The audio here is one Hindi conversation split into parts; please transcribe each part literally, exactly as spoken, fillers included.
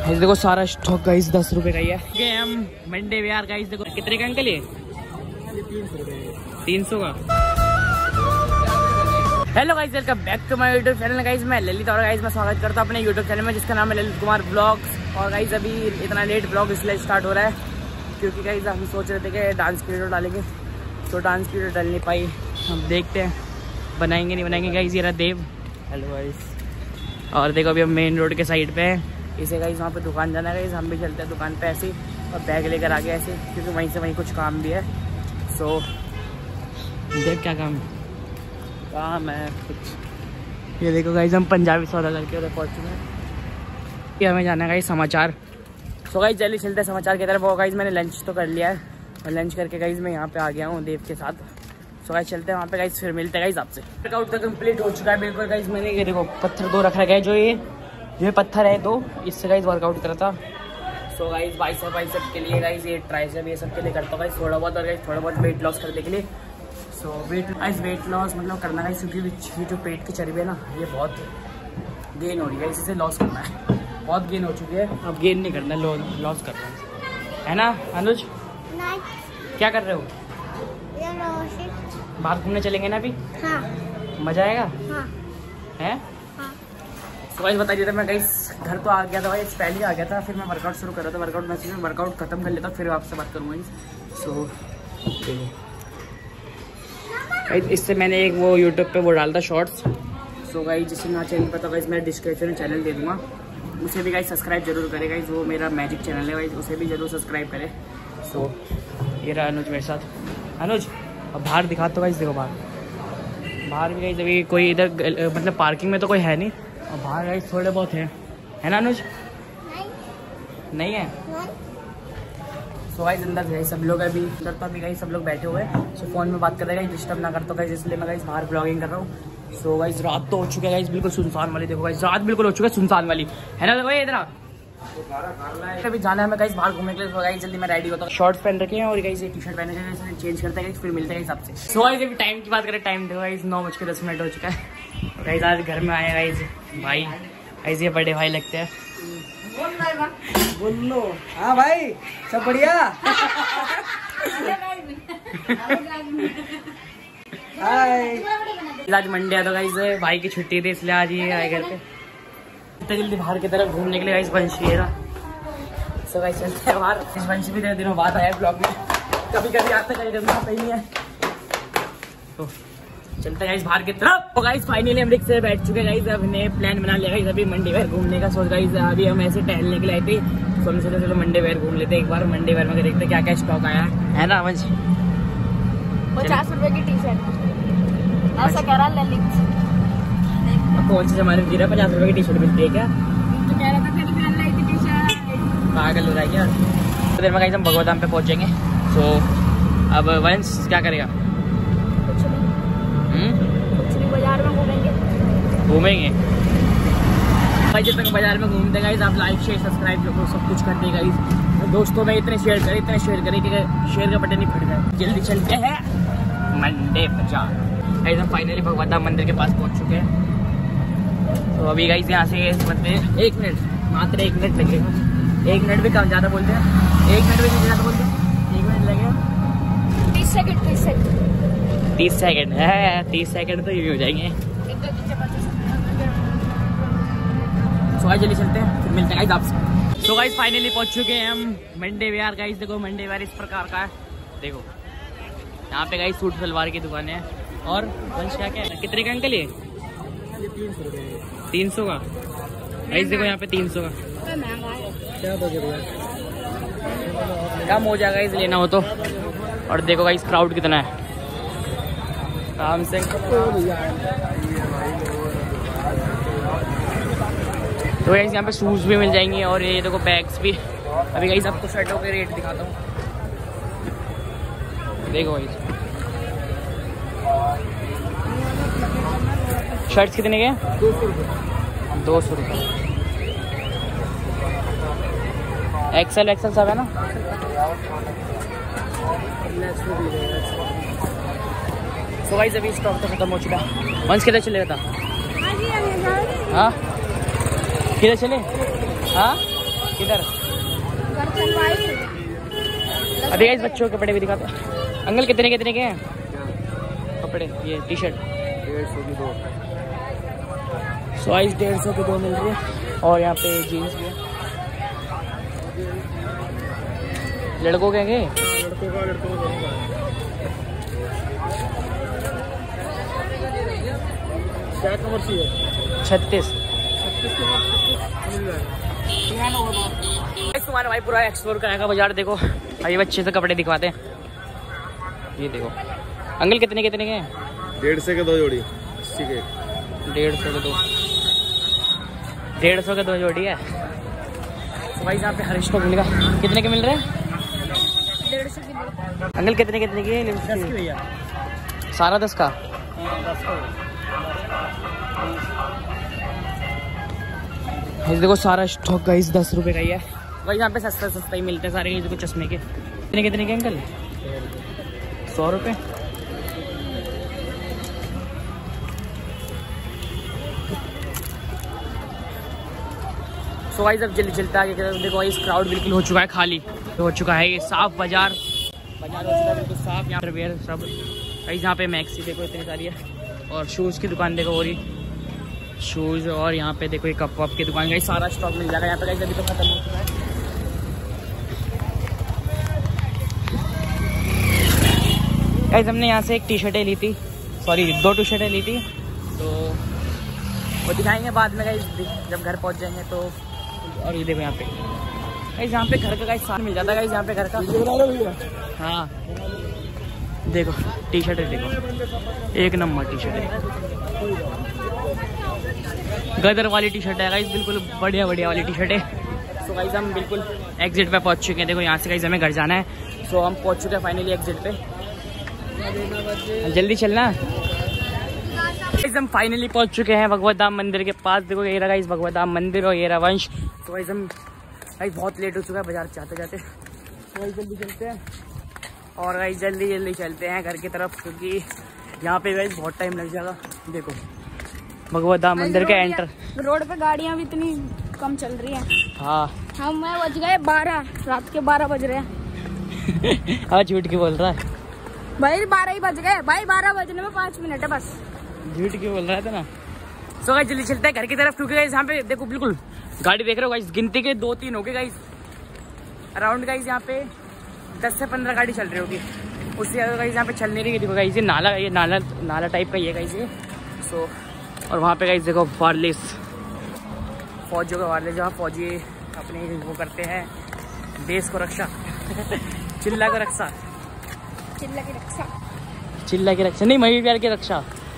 गाइस देखो सारा स्टॉक गाइस दस रुपए का ही है। हम मंडे वेयर गाइस देखो कितने का अंकल ये तीन सौ का। Hello guys welcome back to my YouTube channel guys. मैं ललित और गाइस मैं स्वागत करता हूं अपने यूट्यूब चैनल में जिसका नाम है ललित कुमार ब्लॉग्स। और गाइस अभी इतना लेट ब्लॉग इसलिए स्टार्ट हो रहा है क्योंकि गाइस हम सोच रहे थे कि डांस की वीडियो डालेंगे तो डांस की वीडियो डाल नहीं पाई। हम देखते हैं बनाएंगे नहीं बनाएंगे। गाइस ये रहा देव। Hello guys. और देखो अभी हम मेन रोड के साइड पे हैं। इसे गाइस वहाँ पे दुकान जाना है गाइस। हम भी चलते हैं दुकान पे ऐसे और बैग लेकर आगे ऐसे क्योंकि वहीं से वहीं कुछ काम भी है। सो देख क्या काम काम है कुछ। ये देखो गाइस हम पंजाबी सौदा करके उधर पहुँच चुके हैं कि हमें जाना है गाइस समाचार। सो गाइस जल्दी चलते हैं समाचार की तरफ। वो गाइस मैंने लंच तो कर लिया है और लंच करके गाइस मैं यहाँ पे आ गया हूँ देव के साथ। सो गाइस चलते हैं वहाँ पे गाइस फिर मिलते हैं गाइस आपसे। वर्कआउट तो कंप्लीट हो चुका है बिल्कुल गाइस। मैंने ये देखो पत्थर दो रख रखा है जो ये ये पत्थर है दो इससे गाइस वर्कआउट करा था। सो गाइस बाइसेप बाइसेप के लिए गाइस ये ट्राइसेप ये सब के लिए करता हूँ गाइस थोड़ा बहुत। और गाइस थोड़ा बहुत वेट लॉस करने के लिए। So weight guys weight loss मतलब करना गाइस क्योंकि ये जो पेट की चर्बी है ना ये बहुत गेन हो रही है। इसे लॉस करना है। बहुत गेन हो चुकी है अब गेन नहीं करना है लॉस करना है है ना अनुज? क्या कर रहे हो? बाहर घूमने चलेंगे ना अभी? हाँ। मजा आएगा? हाँ। है? हाँ। तो गाइस बता दिया था मैं गाइस घर तो आ गया था भाई पहले ही आ गया था। फिर मैं वर्कआउट शुरू कर रहा था। वर्कआउट में से वर्कआउट खत्म कर लेता फिर आपसे बात करूँगा। सो गाइस इससे मैंने एक वो यूट्यूब पे वो डाला था शॉर्ट्स। सो गाइस जिससे ना चैनल पता गाइस मैं डिस्क्रिप्शन में चैनल दे दूँगा उसे भी गाइस सब्सक्राइब जरूर करें गाइस। वो मेरा मैजिक चैनल है गाइस उसे भी जरूर सब्सक्राइब करें। सो ये रहा अनुज मेरे साथ। अनुज अब बाहर दिखा तो गाइस देखो बाहर बाहर भी गाइस अभी कोई इधर मतलब पार्किंग में तो कोई है नहीं और बाहर गाइस थोड़े बहुत हैं है ना अनुज? नहीं, नहीं है। सो गाइस अंदर गाइस सब लोग अभी अंदर तो अभी गाइस सब लोग बैठे हुए हैं। सो फोन में बात कर रहे हैं डिस्टर्ब ना कर तो गाइस इसलिए मैं गाइस बाहर ब्लॉगिंग कर रहा हूँ। सो गाइस रात तो हो चुकी है गाइस बिल्कुल सुनसान वाली। देखो गाइस रात बिल्कुल हो चुकी है सुनसान वाली है ना? देखो इधर अभी जाना है हमें गाइस बाहर घूमने के लिए। गाइस जल्दी मैं रेडी होता हूँ। शॉर्ट्स पहन रखे हैं और गाइस ये टी शर्ट पहने हैं चेंज करते हैं फिर मिलते हैं हिसाब से। सो गाइस अभी टाइम की बात करें टाइम देखो गाइस नौ बज के दस मिनट हो चुका है। गाइस आज घर में आए गाइस भाई गाइस ये बड़े भाई लगते हैं। बोलो हाँ भाई सब बढ़िया। आज मंडे है तो गाइस भाई की छुट्टी थी इसलिए आज ये आए घर पे। इतना जल्दी बाहर की तरफ घूमने के लिए गाइस वंशी है। सो गाइस चलते हैं बाहर। इस वंशी भी तेरे दिनों बाद आया ब्लॉग में कभी कभी आता कभी कभी आता ही नहीं है। तो चलते हैं गाइस बाहर की तरफ। तो गाइस फाइनली हम रिक्शे से बैठ चुके हैं गाइस। अब ने प्लान बना लिया गाइस अभी मंडे वेयर घूमने का। सोच गाइस अभी हम ऐसे टहलने के लिए आए थे तो हमने सोचा चलो मंडे वेयर घूम लेते एक बार। मंडे वेयर में देखते क्या क्या स्टॉक आया है ना वंश? पचास रुपए की टी शर्ट ऐसा कह रहा ललित। कौन सी हमारे गिरा पचास रुपए की टी शर्ट मिलती है क्या? तो कह रहा था फिर पहन लाई थी टी शर्ट। पागल हो रहा है क्या? तो देर में गाइस हम भगवत धाम पे पहुंचेंगे। सो अब वंश क्या करेगा? कुछ नहीं कुछ नहीं बाजार में घूमेंगे घूमेंगे भाई जब तक बाजार में घूमते गाइस आप लाइक शेयर सब्सक्राइब लोगों सब कुछ कर देगा गाइस। दोस्तों में इतने शेयर करें इतने शेयर करें कि शेयर का बटन नहीं फट जाए। जल्दी चलते हैं मंडे बाजार। गाइस हम फाइनली भगवत धाम मंदिर के पास पहुंच चुके हैं। तो अभी गाइस यहाँ से मतलब एक मिनट मात्र एक मिनट लगेगा। एक मिनट भी कम ज़्यादा बोलते हैं एक मिनट भी ज़्यादा बोलते हैं एक मिनट लगेगा। तीस सेकंड तीस सेकंड तीस सेकंड है तीस सेकंड तो ये भी हो जाएंगे। सो गाइस जल्दी चलते हैं फिर मिलते हैं गाइस आपसे। सो गाइस फाइनली पहुँच चुके हैं हम मंडे वेयर गाइस। देखो मंडे वेयर इस प्रकार का है। देखो यहाँ पे गाइस सूट सलवार की दुकान है। और वंश क्या क्या है कितने का अंकल ये? तीन सौ का गाइस। देखो यहाँ पे तीन सौ का कम हो जाएगा इस लेना हो तो। और देखो गाइस क्राउड कितना है काम से। तो गाइस यहाँ पे शूज भी मिल जाएंगे और ये देखो बैग्स भी। अभी गाइस आपको शर्टों के रेट दिखाता हूँ। देखो गाइस शर्ट्स कितने के? दो सौ रुपये दो सौ रुपये एक्सेल एक्सेल सब है ना? सो गाइस अभी स्टॉक तो खत्म हो चुका है। वंश किधर चले था? हाँ किधर चले? हाँ किधर? घर चलवाई। अभी गाइस बच्चों के कपड़े भी दिखाते हैं। अंकल कितने कितने के हैं कपड़े? ये टी शर्ट डेढ़ सौ की दो। सो गाइस डेढ़ सौ के दो मिल रही है। और यहाँ पे जीन्स भी है। लड़कों के हैं? लड़कों का लड़कों का दोनों का है। नंबर सी है छत्तीस। छत्तीस के बाद मिल जाएगा। तुम्हारा भाई पूरा एक्सप्लोर कराएगा बाजार। देखो भाई बच्चे से कपड़े दिखवाते हैं। ये देखो अंकल कितने कितने के हैं? डेढ़ सौ के दो जोड़ी। अस्सी के डेढ़ सौ के दो डेढ़ सौ के दो जोड़ी है। तो भाई यहाँ पे हर स्टॉक मिलेगा। कितने के मिल रहे हैं? डेढ़ सौ की दो। अंकल कितने कितने के? दस की भैया। सारा दस का? इस देखो सारा स्टॉक गाइस दस रुपए का ही है। भाई यहाँ पे सस्ता सस्ता ही मिलते हैं सारे। ये देखो चश्मे के कितने कितने के अंकल? सौ रुपये। सो गाइस अब जल्दी चलता है। देखो इस क्राउड बिल्कुल हो चुका है खाली। तो हो चुका है ये साफ बाजार। बाजार हो चुका है बिल्कुल साफ। यहाँ पर वेयर सब गाइस। यहाँ पे मैक्सी देखो इतनी सारी है। और शूज़ की दुकान देखो और शूज़। और यहाँ पे देखो ये कप वप की दुकान। गाइस सारा स्टॉक मिल जाएगा यहाँ पे। गाइस अभी तो खत्म हो चुका है। गाइस हमने यहाँ से एक टी शर्टें ली थी। सॉरी दो टी शर्टें ली थी। तो वो दिखाएंगे बाद में गाइस जब घर पहुँच जाएंगे तो। और ये देखो यहाँ पे गाइस यहाँ पे घर का गाइस सामान मिल जाता है। गाइस यहाँ पे घर का। हाँ देखो टी शर्टें देखो एक नंबर टी शर्ट है। गदर वाली टी शर्ट है गाइस बिल्कुल बढ़िया बढ़िया वाली टी शर्ट है। सो गाइस हम बिल्कुल एग्जिट पे पहुंच चुके हैं। देखो यहाँ से गाइस हमें घर जाना है। सो हम पहुंच चुके हैं फाइनली एग्जिट पे। जल्दी चलना। गाइस हम फाइनली पहुंच चुके हैं भगवत धाम मंदिर के पास। देखो ये रहा गाइस भगवत धाम मंदिर और ये रहा वंश। तो गाइस हम गाइस बहुत लेट हो चुका है बाजार जाते जाते। तो गाइस जल्दी चलते हैं। और गाइस जल्दी जल्दी चलते हैं घर की तरफ क्योंकि यहाँ पे गाइस बहुत टाइम लग जाएगा। देखो भगवत धाम मंदिर के एंटर। रोड पे गाड़ियाँ भी इतनी कम चल रही हैं। हाँ हम मैं बज गए बारह। रात के बारह बज रहे हैं। हाँ झूठ क्यों बोल रहा है भाई? बारह ही बज गए भाई। बारह बजने में पाँच मिनट है बस। झूठ क्यों बोल रहा था ना। सो गाइस जल्दी चलते हैं घर की तरफ क्योंकि गाइस यहाँ पे देखो बिल्कुल गाड़ी देख रहे हो गाइस। गिनती के दो तीन हो गए गाइस अराउंड। गाइस यहाँ पे दस से पंद्रह गाड़ी चल रही होगी। उससे ज़्यादा गाइस यहाँ पे चल नहीं रही। देखो गाइस ये नाला ये नाला नाला टाइप का ही है गाइस ये। सो और वहाँ पे गाइस देखो वायरलेस फौजियों का वायरलेस जहाँ फौजी अपने वो करते हैं देश को रक्षा चिल्ला की रक्षा चिल्ला की रक्षा चिल्ला की रक्षा नहीं मही प्यार की रक्षा।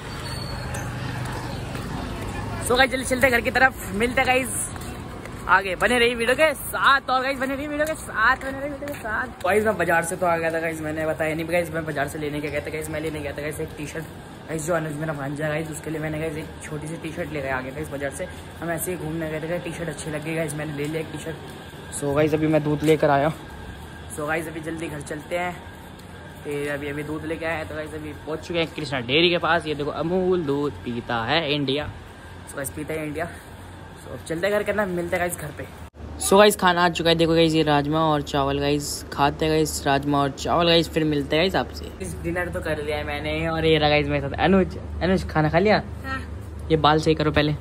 सो गाइस जल्दी चलते घर की तरफ। मिलते गाइस आगे। बने रही वीडियो के साथ। और गाइस बने रही वीडियो के साथ बने रही वीडियो के साथ। गाइस मैं बाजार से तो आ गया था गाइस। मैंने बताया नहीं गाइस मैं बाजार से लेने क्या गया था गाइस। मैं लेने गया था गाइस एक टी शर्ट गाइस जो अनुज मेरा भांजा गाइस उसके लिए मैंने गाइस एक छोटी सी टी शर्ट ले गया आ गया गाइस बाजार से। हम ऐसे ही घूमने गए थे। टी शर्ट अच्छी लगी गाइस मैंने ले लिया एक टी शर्ट। सो गाइस अभी मैं दूध लेकर आया। सो गाइस अभी जल्दी घर चलते हैं। फिर अभी अभी दूध लेके आए हैं। तो गाइस अभी पहुंच चुके हैं कृष्णा डेयरी के पास। ये देखो अमूल दूध पीता है इंडिया। सो गाइस पीता है इंडिया। सो अब चलते घर करना। मिलते गाइस घर पे। सो गाइस खाना आ चुका है। देखो गाइस ये राजमा और चावल गाइस खाते गाइस राजमा और चावल गाइस। फिर मिलते हैं गाइस आपसे। इस डिनर तो कर लिया है मैंने। और ये रहा गाइस मेरे साथ अनुज। अनुज खाना खा लिया? हाँ। ये बाल सही करो पहले।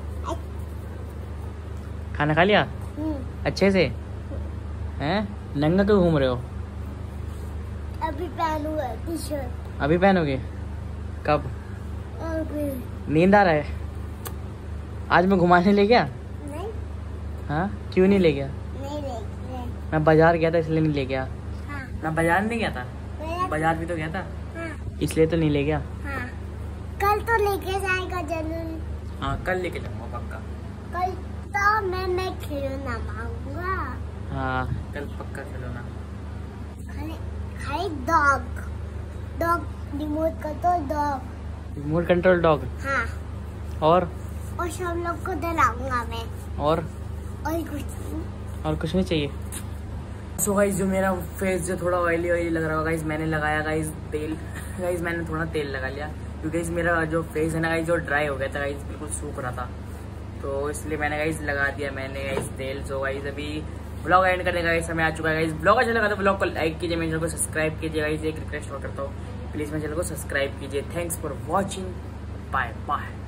खाना खा लिया अच्छे से? हैं नंगा क्यों घूम रहे हो? अभी पहनूंगा टी शर्ट। अभी पहनोगे? कब? अभी नींद आ रहा है? आज मैं घुमाने ले गया? नहीं। हाँ क्यों नहीं ले गया? नहीं ले गए। मैं बाजार गया था इसलिए नहीं ले गया। हाँ। मैं बाजार नहीं गया था? बाजार भी तो गया था। हाँ। इसलिए तो नहीं ले गया। हाँ। कल तो लेके जाएगा जरूर। हाँ कल लेके जाऊंगा पक्का। कल तो मैं मैं खिलौना मांगूंगा। हाँ कल पक्का खिलौना। खाली dog dog remote control dog. Remote control dog? हाँ। और और सब लोग को दिलाऊंगा मैं। और और कुछ नहीं। और कुछ नहीं चाहिए। सो so गाइस जो मेरा फेस जो थोड़ा ऑयली ऑयली लग रहा होगा गाइस मैंने लगाया गाइस तेल। गाइस मैंने थोड़ा तेल लगा लिया क्योंकि गाइस मेरा जो फेस है ना गाइस जो ड्राई हो गया था गाइस बिल्कुल सूख रहा था। तो इसलिए मैंने गाइस लगा दिया मैंने गाइस तेल। सो गाइस अभी ब्लॉग एंड करने का गाइस समय आ चुका है गाइस। ब्लॉग अच्छा लगा तो ब्लॉग को लाइक कीजिए, मेरे चैनल को सब्सक्राइब कीजिए गाइस। एक रिक्वेस्ट और करता हूँ, प्लीज मेरे चैनल को सब्सक्राइब कीजिए। Thanks for watching, bye bye.